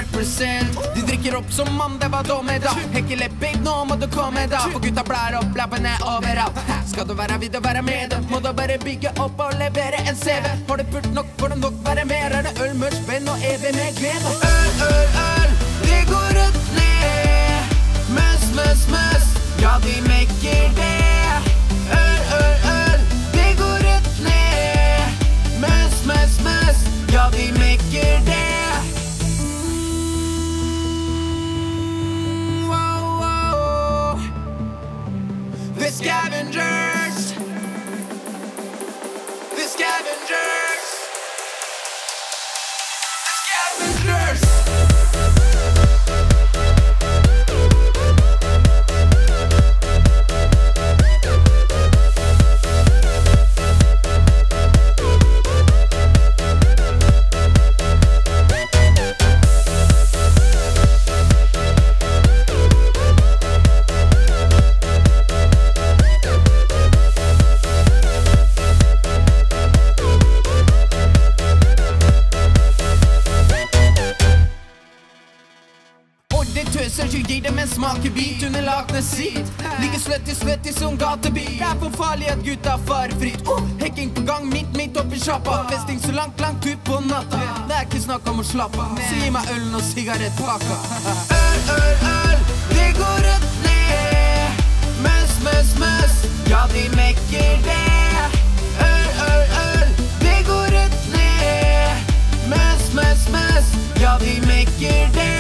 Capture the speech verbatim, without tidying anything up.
represent. De drikker opp som mann, det var dumme da. Hekkele babe, nå må du komme da. For gutta blær opp, lappene overalt. Skal du være, vil du være med, må du bare bygge opp og levere en C V. Har du pult nok, får du nok være mer. Er det øl, mørk, spenn og evig med glede. Øl, øl, øl, det går rett ned. Møs, møs, møs, ja de mekker det. Øl, øl, øl, det går rett ned. Møs, møs, møs, ja de mekker det. The Scavengers, the Scavengers, the Scavengers. Tøser, så gir dem en smakebit under lakene sitt. Like sløttig, sløttig som gatebit. Det er for farlig at gutta farer fritt. oh, Hekking på gang, midt, midt oppi sjappa. Festing så langt, langt ut på natta. Det er ikke snakk om å slappe. Så gi meg ølen og sigarettpakka. Øl, øl, øl, det går rett ned. Møs, møs, møs, ja de mekker det. Øl, øl, øl, det går rett ned. Møs, møs, møs, ja de mekker det.